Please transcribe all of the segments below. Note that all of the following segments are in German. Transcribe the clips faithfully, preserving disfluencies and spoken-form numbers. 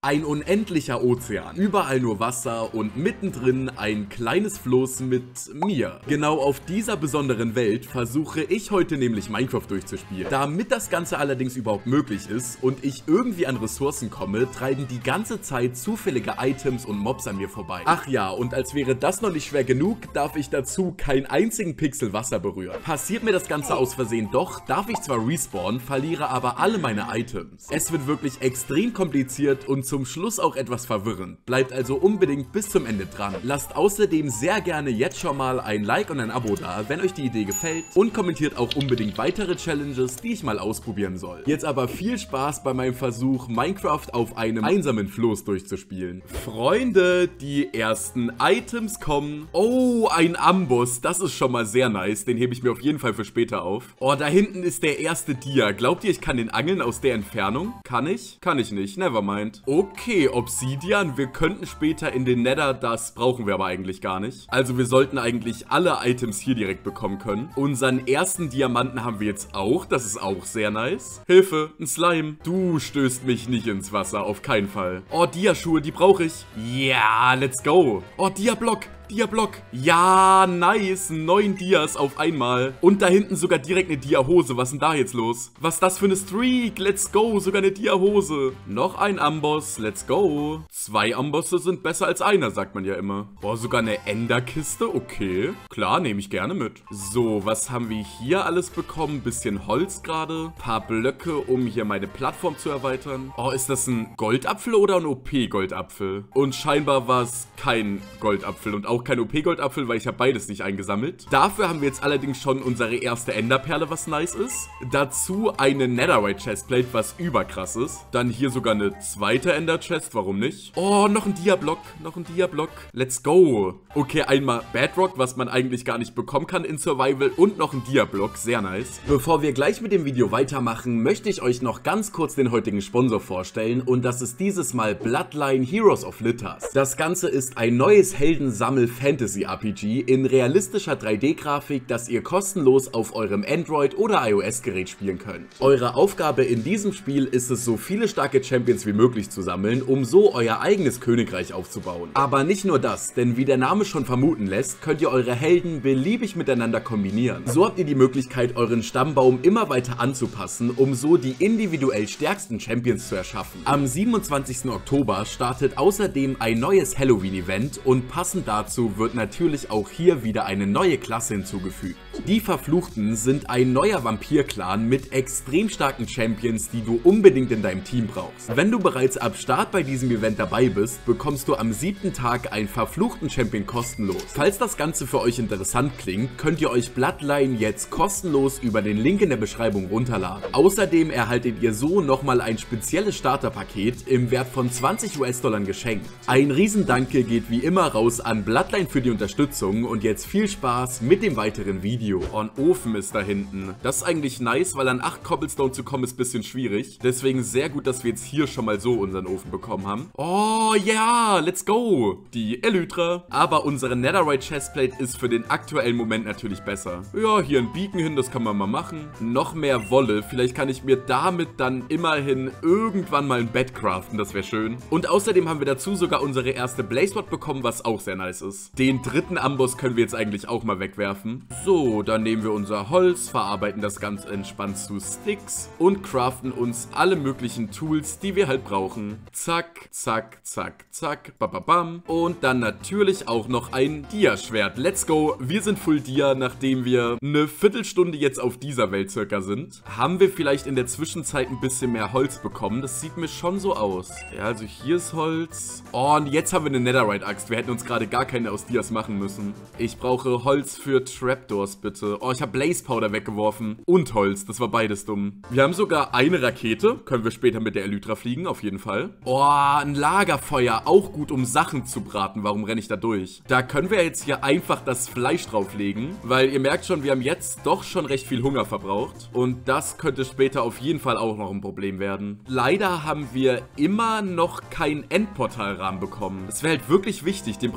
Ein unendlicher Ozean, überall nur Wasser und mittendrin ein kleines Floß mit mir. Genau auf dieser besonderen Welt versuche ich heute nämlich Minecraft durchzuspielen. Damit das Ganze allerdings überhaupt möglich ist und ich irgendwie an Ressourcen komme, treiben die ganze Zeit zufällige Items und Mobs an mir vorbei. Ach ja, und als wäre das noch nicht schwer genug, darf ich dazu keinen einzigen Pixel Wasser berühren. Passiert mir das Ganze aus Versehen doch, darf ich zwar respawnen, verliere aber alle meine Items. Es wird wirklich extrem kompliziert und zum Schluss auch etwas verwirrend. Bleibt also unbedingt bis zum Ende dran. Lasst außerdem sehr gerne jetzt schon mal ein Like und ein Abo da, wenn euch die Idee gefällt, und kommentiert auch unbedingt weitere Challenges, die ich mal ausprobieren soll. Jetzt aber viel Spaß bei meinem Versuch, Minecraft auf einem einsamen Floß durchzuspielen. Freunde, die ersten Items kommen. Oh, ein Amboss, das ist schon mal sehr nice, den hebe ich mir auf jeden Fall für später auf. Oh, da hinten ist der erste Dia. Glaubt ihr, ich kann den angeln aus der Entfernung? Kann ich? Kann ich nicht, nevermind. Okay, Obsidian, wir könnten später in den Nether, das brauchen wir aber eigentlich gar nicht. Also wir sollten eigentlich alle Items hier direkt bekommen können. Unseren ersten Diamanten haben wir jetzt auch, das ist auch sehr nice. Hilfe, ein Slime. Du stößt mich nicht ins Wasser, auf keinen Fall. Oh, Dia-Schuhe, die brauche ich. Ja, yeah, let's go. Oh, Dia-Block. Dia-Block. Ja, nice. Neun Dias auf einmal. Und da hinten sogar direkt eine Dia-Hose. Was ist denn da jetzt los? Was ist das für eine Streak? Let's go. Sogar eine Dia-Hose. Noch ein Amboss. Let's go. Zwei Ambosse sind besser als einer, sagt man ja immer. Boah, sogar eine Enderkiste. Okay. Klar, nehme ich gerne mit. So, was haben wir hier alles bekommen? Bisschen Holz gerade. Paar Blöcke, um hier meine Plattform zu erweitern. Oh, ist das ein Goldapfel oder ein O P-Goldapfel? Und scheinbar war es kein Goldapfel und auch Auch kein O P-Goldapfel, weil ich habe beides nicht eingesammelt. Dafür haben wir jetzt allerdings schon unsere erste Enderperle, was nice ist. Dazu eine Netherite Chestplate, was überkrass ist. Dann hier sogar eine zweite Ender Chest, warum nicht? Oh, noch ein Dia-Block, noch ein Dia-Block. Let's go. Okay, einmal Bedrock, was man eigentlich gar nicht bekommen kann in Survival, und noch ein Dia-Block, sehr nice. Bevor wir gleich mit dem Video weitermachen, möchte ich euch noch ganz kurz den heutigen Sponsor vorstellen, und das ist dieses Mal Bloodline Heroes of Lithas. Das Ganze ist ein neues Heldensammel Fantasy-R P G in realistischer drei D-Grafik, das ihr kostenlos auf eurem Android- oder iOS-Gerät spielen könnt. Eure Aufgabe in diesem Spiel ist es, so viele starke Champions wie möglich zu sammeln, um so euer eigenes Königreich aufzubauen. Aber nicht nur das, denn wie der Name schon vermuten lässt, könnt ihr eure Helden beliebig miteinander kombinieren. So habt ihr die Möglichkeit, euren Stammbaum immer weiter anzupassen, um so die individuell stärksten Champions zu erschaffen. Am siebenundzwanzigsten Oktober startet außerdem ein neues Halloween-Event, und passend dazu wird natürlich auch hier wieder eine neue Klasse hinzugefügt. Die Verfluchten sind ein neuer Vampir-Clan mit extrem starken Champions, die du unbedingt in deinem Team brauchst. Wenn du bereits ab Start bei diesem Event dabei bist, bekommst du am siebten Tag einen verfluchten Champion kostenlos. Falls das Ganze für euch interessant klingt, könnt ihr euch Bloodline jetzt kostenlos über den Link in der Beschreibung runterladen. Außerdem erhaltet ihr so nochmal ein spezielles Starterpaket im Wert von zwanzig US-Dollar geschenkt. Ein Riesendanke geht wie immer raus an Bloodline für die Unterstützung, und jetzt viel Spaß mit dem weiteren Video. Oh, ein Ofen ist da hinten. Das ist eigentlich nice, weil an acht Cobblestone zu kommen ist ein bisschen schwierig. Deswegen sehr gut, dass wir jetzt hier schon mal so unseren Ofen bekommen haben. Oh ja, yeah, let's go. Die Elytra. Aber unsere Netherite Chestplate ist für den aktuellen Moment natürlich besser. Ja, hier ein Beacon hin, das kann man mal machen. Noch mehr Wolle. Vielleicht kann ich mir damit dann immerhin irgendwann mal ein Bett craften. Das wäre schön. Und außerdem haben wir dazu sogar unsere erste Blazewort bekommen, was auch sehr nice ist. Den dritten Amboss können wir jetzt eigentlich auch mal wegwerfen. So, dann nehmen wir unser Holz, verarbeiten das ganz entspannt zu Sticks und craften uns alle möglichen Tools, die wir halt brauchen. Zack, zack, zack, zack, bababam. Und dann natürlich auch noch ein Dia-Schwert. Let's go. Wir sind Full Dia, nachdem wir eine Viertelstunde jetzt auf dieser Welt circa sind. Haben wir vielleicht in der Zwischenzeit ein bisschen mehr Holz bekommen? Das sieht mir schon so aus. Ja, also hier ist Holz. Oh, und jetzt haben wir eine Netherite-Axt. Wir hätten uns gerade gar keine aus Dias machen müssen. Ich brauche Holz für Trapdoors, bitte. Oh, ich habe Blaze Powder weggeworfen. Und Holz. Das war beides dumm. Wir haben sogar eine Rakete. Können wir später mit der Elytra fliegen, auf jeden Fall. Oh, ein Lagerfeuer. Auch gut, um Sachen zu braten. Warum renne ich da durch? Da können wir jetzt hier einfach das Fleisch drauflegen. Weil ihr merkt schon, wir haben jetzt doch schon recht viel Hunger verbraucht. Und das könnte später auf jeden Fall auch noch ein Problem werden. Leider haben wir immer noch keinen Endportalrahmen bekommen. Das wäre halt wirklich wichtig. Den brauchen wir auf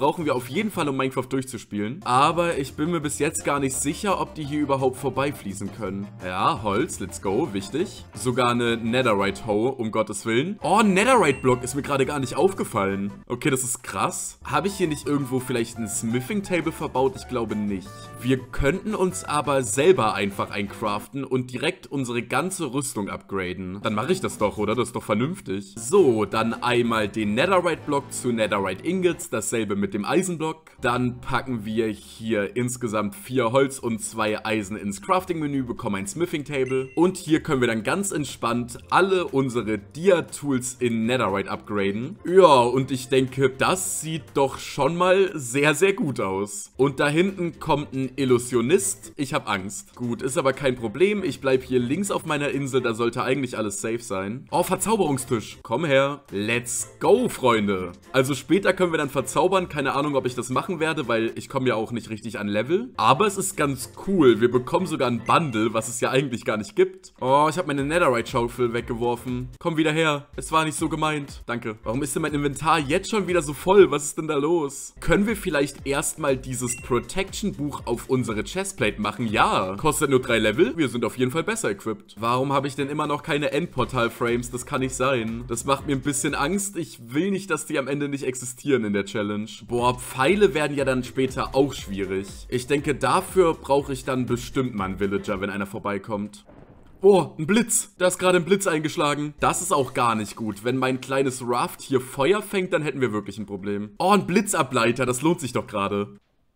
jeden Fall, um Minecraft durchzuspielen. Aber ich bin mir bis jetzt gar nicht sicher, ob die hier überhaupt vorbeifließen können. Ja, Holz, let's go, wichtig. Sogar eine Netherite Hoe, um Gottes Willen. Oh, ein Netherite Block ist mir gerade gar nicht aufgefallen. Okay, das ist krass. Habe ich hier nicht irgendwo vielleicht ein Smithing Table verbaut? Ich glaube nicht. Wir könnten uns aber selber einfach eincraften und direkt unsere ganze Rüstung upgraden. Dann mache ich das doch, oder? Das ist doch vernünftig. So, dann einmal den Netherite Block zu Netherite Ingots, dasselbe mit dem Eisenblock. Dann packen wir hier insgesamt vier Holz und zwei Eisen ins Crafting-Menü, bekommen ein Smithing Table. Und hier können wir dann ganz entspannt alle unsere Dia-Tools in Netherite upgraden. Ja, und ich denke, das sieht doch schon mal sehr, sehr gut aus. Und da hinten kommt ein Illusionist. Ich habe Angst. Gut, ist aber kein Problem. Ich bleibe hier links auf meiner Insel, da sollte eigentlich alles safe sein. Oh, Verzauberungstisch. Komm her. Let's go, Freunde. Also später können wir dann verzaubern. Keine Ahnung, ob ich das machen werde, weil ich komme ja auch nicht richtig an Level. Aber es ist ganz cool. Wir bekommen sogar ein Bundle, was es ja eigentlich gar nicht gibt. Oh, ich habe meine Netherite-Schaufel weggeworfen. Komm wieder her. Es war nicht so gemeint. Danke. Warum ist denn mein Inventar jetzt schon wieder so voll? Was ist denn da los? Können wir vielleicht erstmal dieses Protection-Buch auf unsere Chestplate machen? Ja. Kostet nur drei Level. Wir sind auf jeden Fall besser equipped. Warum habe ich denn immer noch keine Endportal-Frames? Das kann nicht sein. Das macht mir ein bisschen Angst. Ich will nicht, dass die am Ende nicht existieren in der Challenge. Boah, Pfeile werden ja dann später auch schwierig. Ich denke, dafür brauche ich dann bestimmt mal einen Villager, wenn einer vorbeikommt. Oh, ein Blitz. Da ist gerade ein Blitz eingeschlagen. Das ist auch gar nicht gut. Wenn mein kleines Raft hier Feuer fängt, dann hätten wir wirklich ein Problem. Oh, ein Blitzableiter. Das lohnt sich doch gerade.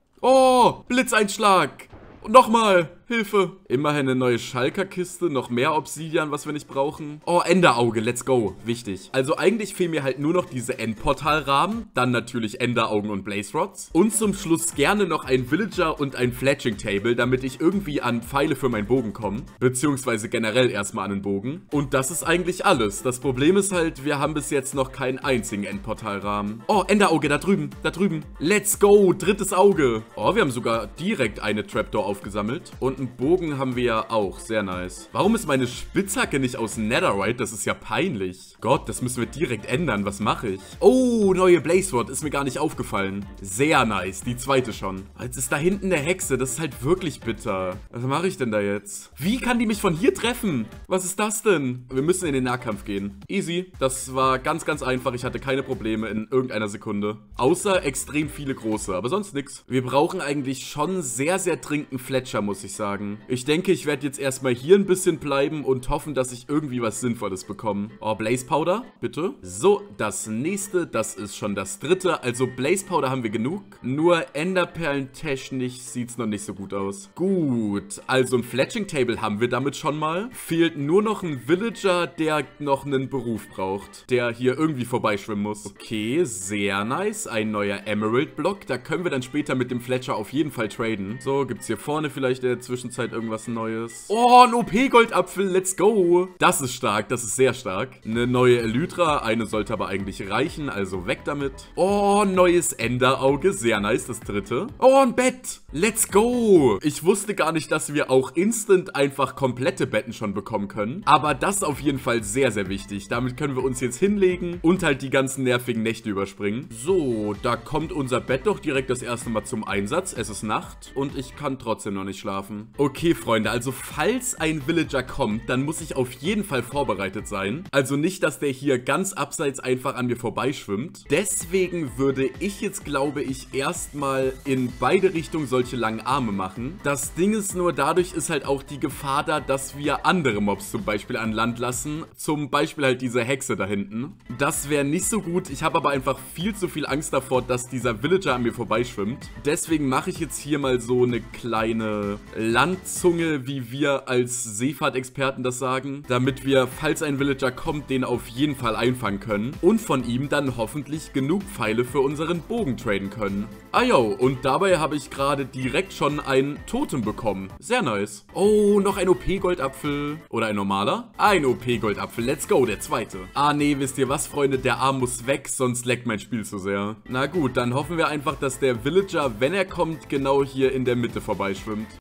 Oh, Blitzeinschlag. Und nochmal. Hilfe. Immerhin eine neue Schalkerkiste, noch mehr Obsidian, was wir nicht brauchen. Oh, Enderauge, let's go. Wichtig. Also eigentlich fehlen mir halt nur noch diese Endportalrahmen, dann natürlich Enderaugen und Blaze Rods. Und zum Schluss gerne noch ein Villager und ein Fletching Table, damit ich irgendwie an Pfeile für meinen Bogen komme. Beziehungsweise generell erstmal an den Bogen. Und das ist eigentlich alles. Das Problem ist halt, wir haben bis jetzt noch keinen einzigen Endportalrahmen. Oh, Enderauge, da drüben, da drüben. Let's go, drittes Auge. Oh, wir haben sogar direkt eine Trapdoor aufgesammelt. Und einen Bogen haben wir ja auch. Sehr nice. Warum ist meine Spitzhacke nicht aus Netherite? Das ist ja peinlich. Gott, das müssen wir direkt ändern. Was mache ich? Oh, neue Blaze Rod. Ist mir gar nicht aufgefallen. Sehr nice. Die zweite schon. Jetzt ist da hinten eine Hexe. Das ist halt wirklich bitter. Was mache ich denn da jetzt? Wie kann die mich von hier treffen? Was ist das denn? Wir müssen in den Nahkampf gehen. Easy. Das war ganz, ganz einfach. Ich hatte keine Probleme in irgendeiner Sekunde. Außer extrem viele große. Aber sonst nichts. Wir brauchen eigentlich schon sehr, sehr dringend einen Fletcher, muss ich sagen. Sagen. Ich denke, ich werde jetzt erstmal hier ein bisschen bleiben und hoffen, dass ich irgendwie was Sinnvolles bekomme. Oh, Blaze Powder, bitte. So, das nächste, das ist schon das dritte. Also Blaze Powder haben wir genug. Nur Enderperlen technisch sieht es noch nicht so gut aus. Gut, also ein Fletching Table haben wir damit schon mal. Fehlt nur noch ein Villager, der noch einen Beruf braucht. Der hier irgendwie vorbeischwimmen muss. Okay, sehr nice. Ein neuer Emerald Block. Da können wir dann später mit dem Fletcher auf jeden Fall traden. So, gibt es hier vorne vielleicht in der Zwischenzeit irgendwas Neues. Oh, ein O P-Goldapfel, let's go. Das ist stark, das ist sehr stark. Eine neue Elytra, eine sollte aber eigentlich reichen, also weg damit. Oh, neues Enderauge, sehr nice, das dritte. Oh, ein Bett, let's go. Ich wusste gar nicht, dass wir auch instant einfach komplette Betten schon bekommen können. Aber das ist auf jeden Fall sehr, sehr wichtig. Damit können wir uns jetzt hinlegen und halt die ganzen nervigen Nächte überspringen. So, da kommt unser Bett doch direkt das erste Mal zum Einsatz. Es ist Nacht und ich kann trotzdem noch nicht schlafen. Okay, Freunde, also falls ein Villager kommt, dann muss ich auf jeden Fall vorbereitet sein. Also nicht, dass der hier ganz abseits einfach an mir vorbeischwimmt. Deswegen würde ich jetzt, glaube ich, erstmal in beide Richtungen solche langen Arme machen. Das Ding ist nur, dadurch ist halt auch die Gefahr da, dass wir andere Mobs zum Beispiel an Land lassen. Zum Beispiel halt diese Hexe da hinten. Das wäre nicht so gut. Ich habe aber einfach viel zu viel Angst davor, dass dieser Villager an mir vorbeischwimmt. Deswegen mache ich jetzt hier mal so eine kleine Landzunge, wie wir als Seefahrtexperten das sagen, damit wir, falls ein Villager kommt, den auf jeden Fall einfangen können und von ihm dann hoffentlich genug Pfeile für unseren Bogen traden können. Ah jo, und dabei habe ich gerade direkt schon ein Totem bekommen. Sehr nice. Oh, noch ein O P-Goldapfel. Oder ein normaler? Ein O P-Goldapfel. Let's go, der zweite. Ah nee, wisst ihr was, Freunde? Der Arm muss weg, sonst leckt mein Spiel zu sehr. Na gut, dann hoffen wir einfach, dass der Villager, wenn er kommt, genau hier in der Mitte vorbeischwimmt. Oh, noch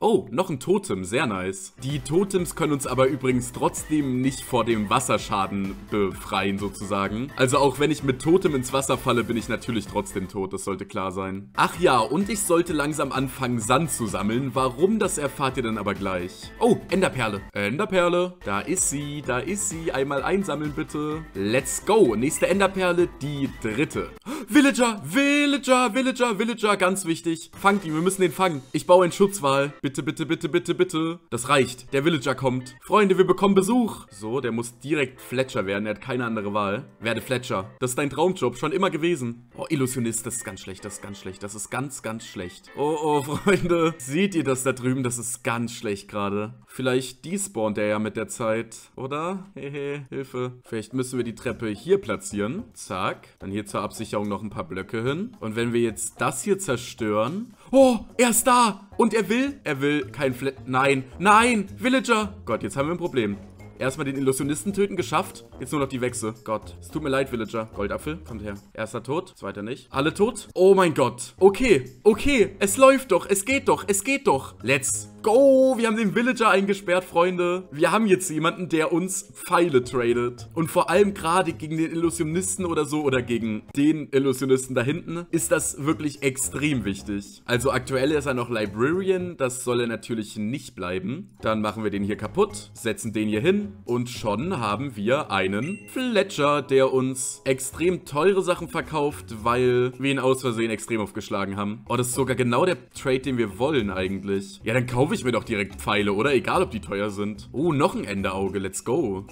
noch ein Totem, sehr nice. Die Totems können uns aber übrigens trotzdem nicht vor dem Wasserschaden befreien, sozusagen. Also auch wenn ich mit Totem ins Wasser falle, bin ich natürlich trotzdem tot, das sollte klar sein. Ach ja, und ich sollte langsam anfangen, Sand zu sammeln. Warum, das erfahrt ihr dann aber gleich. Oh, Enderperle. Enderperle, da ist sie, da ist sie. Einmal einsammeln, bitte. Let's go. Nächste Enderperle, die dritte. Villager, Villager, Villager, Villager, ganz wichtig. Fangt ihn, wir müssen den fangen. Ich baue einen Schutzwall. Bitte, bitte, bitte, bitte, bitte. Das reicht. Der Villager kommt. Freunde, wir bekommen Besuch. So, der muss direkt Fletcher werden. Er hat keine andere Wahl. Werde Fletcher. Das ist dein Traumjob. Schon immer gewesen. Oh, Illusionist, das ist ganz schlecht. Das ist ganz schlecht. Das ist ganz, ganz schlecht. Oh, oh, Freunde. Seht ihr das da drüben? Das ist ganz schlecht gerade. Vielleicht despawnt der ja mit der Zeit, oder? Hehe, Hilfe. Vielleicht müssen wir die Treppe hier platzieren. Zack. Dann hier zur Absicherung noch ein paar Blöcke hin. Und wenn wir jetzt das hier zerstören... Oh, er ist da! Und er will? Er will kein Flat... Nein, nein! Villager! Gott, jetzt haben wir ein Problem. Erstmal den Illusionisten töten, geschafft. Jetzt nur noch die Wechsel. Gott, es tut mir leid, Villager. Goldapfel, kommt her. Erster tot, zweiter nicht. Alle tot? Oh mein Gott. Okay, okay. Es läuft doch, es geht doch, es geht doch. Let's go. Wir haben den Villager eingesperrt, Freunde. Wir haben jetzt jemanden, der uns Pfeile tradet. Und vor allem gerade gegen den Illusionisten oder so oder gegen den Illusionisten da hinten ist das wirklich extrem wichtig. Also aktuell ist er noch Librarian. Das soll er natürlich nicht bleiben. Dann machen wir den hier kaputt, setzen den hier hin. Und schon haben wir einen Fletcher, der uns extrem teure Sachen verkauft, weil wir ihn aus Versehen extrem aufgeschlagen haben. Oh, das ist sogar genau der Trade, den wir wollen eigentlich. Ja, dann kaufe ich mir doch direkt Pfeile, oder? Egal, ob die teuer sind. Oh, noch ein Enderauge. Let's go.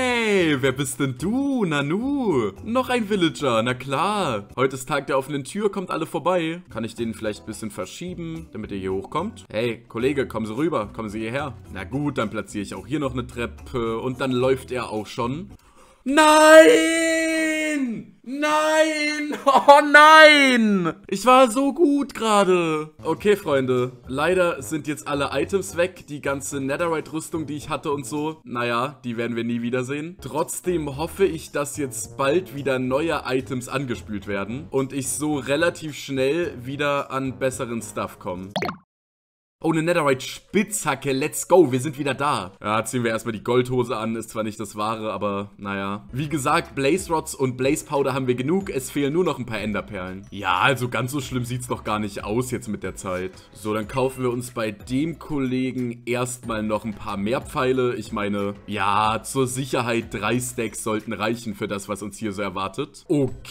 Ey, wer bist denn du, Nanu? Noch ein Villager, na klar. Heute ist Tag der offenen Tür, kommt alle vorbei. Kann ich den vielleicht ein bisschen verschieben, damit er hier hochkommt? Hey, Kollege, kommen Sie rüber. Kommen Sie hierher. Na gut, dann platziere ich auch hier noch eine Treppe. Und dann läuft er auch schon. Nein! Nein! Oh nein! Ich war so gut gerade. Okay, Freunde. Leider sind jetzt alle Items weg. Die ganze Netherite-Rüstung, die ich hatte und so. Naja, die werden wir nie wiedersehen. Trotzdem hoffe ich, dass jetzt bald wieder neue Items angespült werden. Und ich so relativ schnell wieder an besseren Stuff komme. Oh, eine Netherite-Spitzhacke. Let's go. Wir sind wieder da. Ja, ziehen wir erstmal die Goldhose an. Ist zwar nicht das Wahre, aber naja. Wie gesagt, Blaze Rods und Blaze Powder haben wir genug. Es fehlen nur noch ein paar Enderperlen. Ja, also ganz so schlimm sieht es noch gar nicht aus jetzt mit der Zeit. So, dann kaufen wir uns bei dem Kollegen erstmal noch ein paar mehr Pfeile. Ich meine, ja, zur Sicherheit drei Stacks sollten reichen für das, was uns hier so erwartet.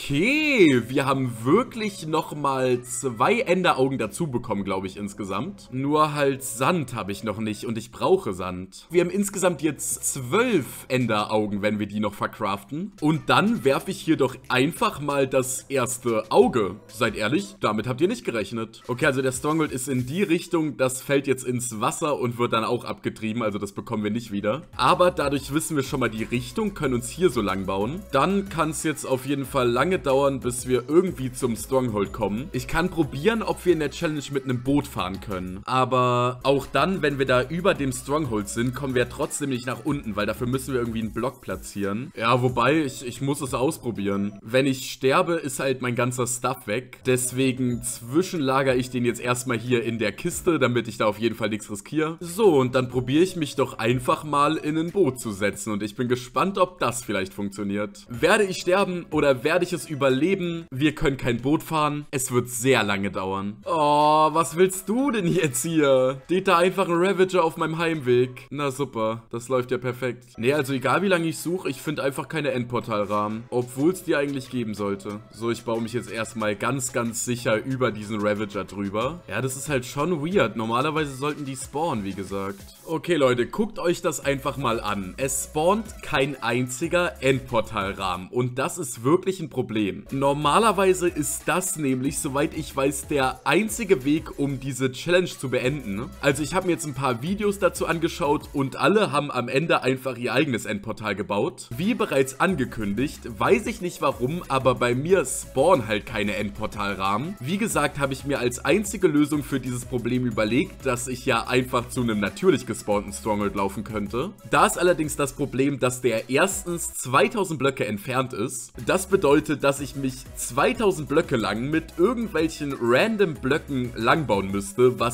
Okay, wir haben wirklich nochmal zwei Enderaugen dazu bekommen, glaube ich, insgesamt. Nur Nur halt Sand habe ich noch nicht und ich brauche Sand. Wir haben insgesamt jetzt zwölf Enderaugen, wenn wir die noch verkraften. Und dann werfe ich hier doch einfach mal das erste Auge. Seid ehrlich, damit habt ihr nicht gerechnet. Okay, also der Stronghold ist in die Richtung, das fällt jetzt ins Wasser und wird dann auch abgetrieben, also das bekommen wir nicht wieder. Aber dadurch wissen wir schon mal die Richtung, können uns hier so lang bauen. Dann kann es jetzt auf jeden Fall lange dauern, bis wir irgendwie zum Stronghold kommen. Ich kann probieren, ob wir in der Challenge mit einem Boot fahren können. Aber Aber auch dann, wenn wir da über dem Stronghold sind, kommen wir trotzdem nicht nach unten, weil dafür müssen wir irgendwie einen Block platzieren. Ja, wobei, ich, ich muss es ausprobieren. Wenn ich sterbe, ist halt mein ganzer Stuff weg. Deswegen zwischenlager ich den jetzt erstmal hier in der Kiste, damit ich da auf jeden Fall nichts riskiere. So, und dann probiere ich mich doch einfach mal in ein Boot zu setzen. Und ich bin gespannt, ob das vielleicht funktioniert. Werde ich sterben oder werde ich es überleben? Wir können kein Boot fahren. Es wird sehr lange dauern. Oh, was willst du denn jetzt hier? Steht da einfach ein Ravager auf meinem Heimweg. Na super, das läuft ja perfekt. Nee, also egal wie lange ich suche, ich finde einfach keine Endportalrahmen. Obwohl es die eigentlich geben sollte. So, ich baue mich jetzt erstmal ganz, ganz sicher über diesen Ravager drüber. Ja, das ist halt schon weird. Normalerweise sollten die spawnen, wie gesagt. Okay, Leute, guckt euch das einfach mal an. Es spawnt kein einziger Endportalrahmen. Und das ist wirklich ein Problem. Normalerweise ist das nämlich, soweit ich weiß, der einzige Weg, um diese Challenge zu beenden. Also ich habe mir jetzt ein paar Videos dazu angeschaut und alle haben am Ende einfach ihr eigenes Endportal gebaut. Wie bereits angekündigt, weiß ich nicht warum, aber bei mir spawnen halt keine Endportalrahmen. Wie gesagt, habe ich mir als einzige Lösung für dieses Problem überlegt, dass ich ja einfach zu einem natürlich gespawnten Stronghold laufen könnte. Da ist allerdings das Problem, dass der erstens zweitausend Blöcke entfernt ist. Das bedeutet, dass ich mich zweitausend Blöcke lang mit irgendwelchen random Blöcken langbauen müsste, was unfassbar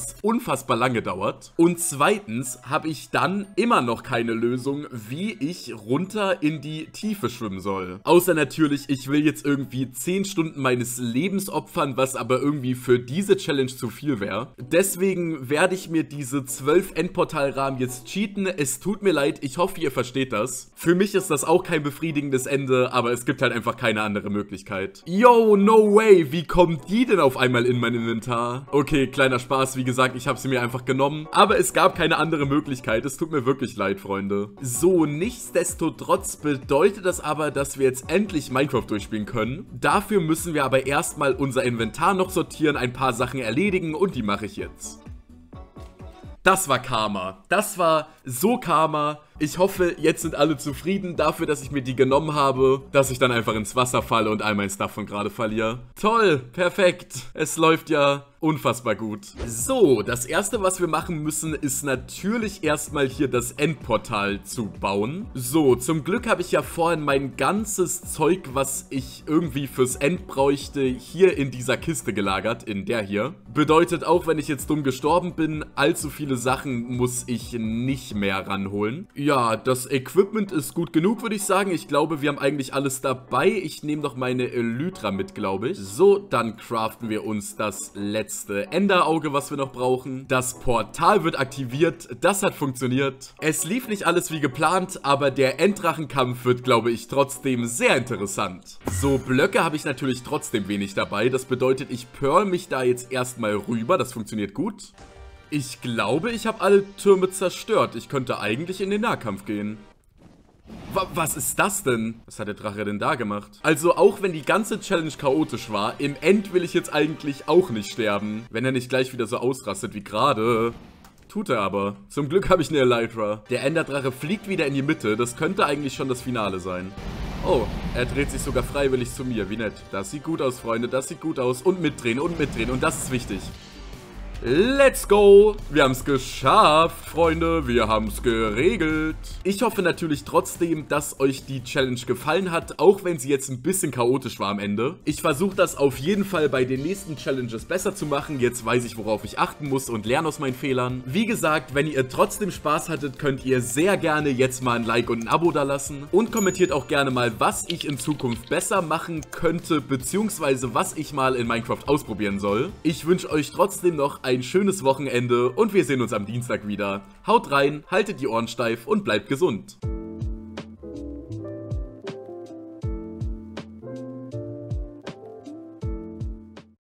unfassbar lange dauert. Und zweitens habe ich dann immer noch keine Lösung, wie ich runter in die Tiefe schwimmen soll. Außer natürlich, ich will jetzt irgendwie zehn Stunden meines Lebens opfern, was aber irgendwie für diese Challenge zu viel wäre. Deswegen werde ich mir diese zwölf Endportalrahmen jetzt cheaten. Es tut mir leid, ich hoffe, ihr versteht das. Für mich ist das auch kein befriedigendes Ende, aber es gibt halt einfach keine andere Möglichkeit. Yo, no way, wie kommt die denn auf einmal in mein Inventar? Okay, kleiner Spaß, wie gesagt, ich habe sie mir einfach genommen, aber es gab keine andere Möglichkeit. Es tut mir wirklich leid, Freunde. So, nichtsdestotrotz bedeutet das aber, dass wir jetzt endlich Minecraft durchspielen können. Dafür müssen wir aber erstmal unser Inventar noch sortieren, ein paar Sachen erledigen und die mache ich jetzt. Das war Karma. Das war so Karma. Ich hoffe, jetzt sind alle zufrieden dafür, dass ich mir die genommen habe, dass ich dann einfach ins Wasser falle und all mein Stuff von gerade verliere. Toll, perfekt. Es läuft ja unfassbar gut. So, das erste, was wir machen müssen, ist natürlich erstmal hier das Endportal zu bauen. So, zum Glück habe ich ja vorhin mein ganzes Zeug, was ich irgendwie fürs End bräuchte, hier in dieser Kiste gelagert, in der hier. Bedeutet auch, wenn ich jetzt dumm gestorben bin, allzu viele Sachen muss ich nicht mehr ranholen. Ja, das Equipment ist gut genug, würde ich sagen. Ich glaube, wir haben eigentlich alles dabei. Ich nehme noch meine Elytra mit, glaube ich. So, dann craften wir uns das letzte Enderauge, was wir noch brauchen. Das Portal wird aktiviert. Das hat funktioniert. Es lief nicht alles wie geplant, aber der Enddrachenkampf wird, glaube ich, trotzdem sehr interessant. So, Blöcke habe ich natürlich trotzdem wenig dabei. Das bedeutet, ich pearl mich da jetzt erstmal rüber. Das funktioniert gut. Ich glaube, ich habe alle Türme zerstört. Ich könnte eigentlich in den Nahkampf gehen. Wa- was ist das denn? Was hat der Drache denn da gemacht? Also, auch wenn die ganze Challenge chaotisch war, im End will ich jetzt eigentlich auch nicht sterben. Wenn er nicht gleich wieder so ausrastet wie gerade. Tut er aber. Zum Glück habe ich eine Elytra. Der Enderdrache fliegt wieder in die Mitte. Das könnte eigentlich schon das Finale sein. Oh, er dreht sich sogar freiwillig zu mir. Wie nett. Das sieht gut aus, Freunde. Das sieht gut aus. Und mitdrehen und mitdrehen. Und das ist wichtig. Let's go! Wir haben es geschafft, Freunde. Wir haben es geregelt. Ich hoffe natürlich trotzdem, dass euch die Challenge gefallen hat, auch wenn sie jetzt ein bisschen chaotisch war am Ende. Ich versuche das auf jeden Fall bei den nächsten Challenges besser zu machen. Jetzt weiß ich, worauf ich achten muss und lerne aus meinen Fehlern. Wie gesagt, wenn ihr trotzdem Spaß hattet, könnt ihr sehr gerne jetzt mal ein Like und ein Abo da lassen. Und kommentiert auch gerne mal, was ich in Zukunft besser machen könnte, beziehungsweise was ich mal in Minecraft ausprobieren soll. Ich wünsche euch trotzdem noch ein ein schönes Wochenende und wir sehen uns am Dienstag wieder. Haut rein, haltet die Ohren steif und bleibt gesund.